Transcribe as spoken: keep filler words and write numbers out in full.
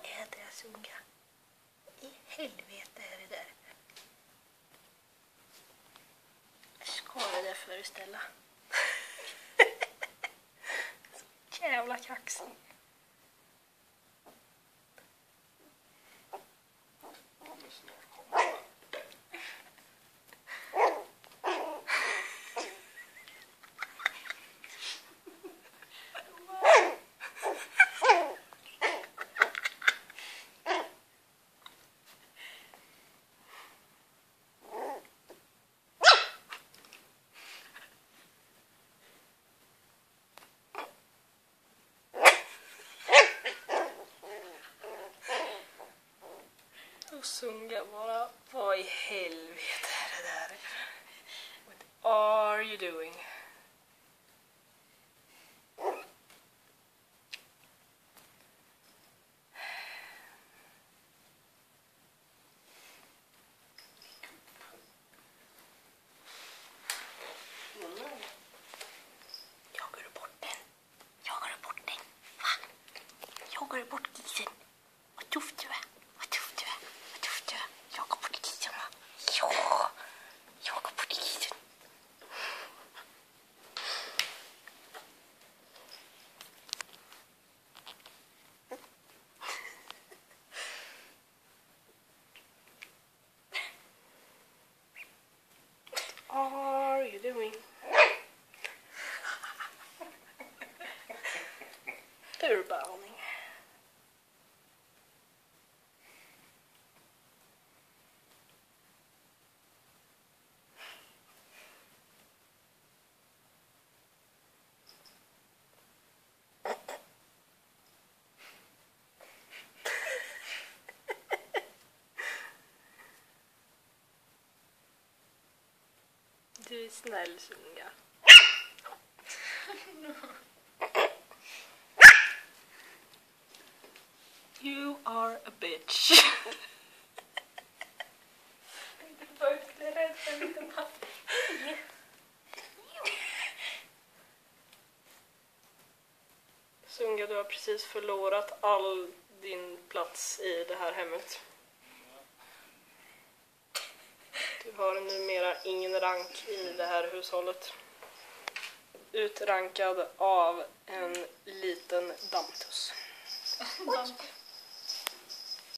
Jädra Sunga. I helvete är det där. Ska det där föreställa? Så jävla kaxig. Och Sunga bara, vad i helvete är det där? What are you doing? Jagar du bort den? Jagar du bort den? Va? Jagar du bort gisen? Vad tuff du är. Vad tuff du är. Vad tuff du är. Jagar bort gisen, va? Ja. Jagar bort gisen. What are you doing? Urbalning. Du är snäll, Sunga. You are a bitch. Sunga, du har precis förlorat all din plats i det här hemmet. Du har numera ingen rank i det här hushållet. Utrankad av en liten dammtuss.